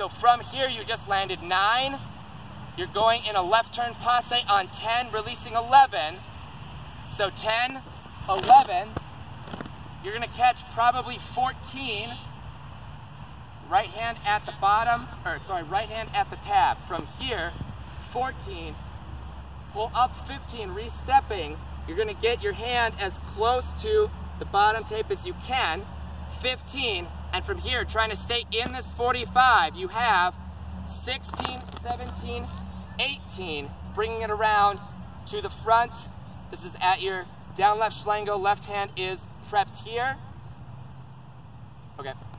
So from here, you just landed 9. You're going in a left turn passé on 10, releasing 11. So 10, 11. You're going to catch probably 14. Right hand at the bottom, right hand at the tab. From here, 14. Pull up 15, re-stepping. You're going to get your hand as close to the bottom tape as you can. 15. And from here, trying to stay in this 45, you have 16, 17, 18, bringing it around to the front. This is at your down left shlangle. Left hand is prepped here. Okay.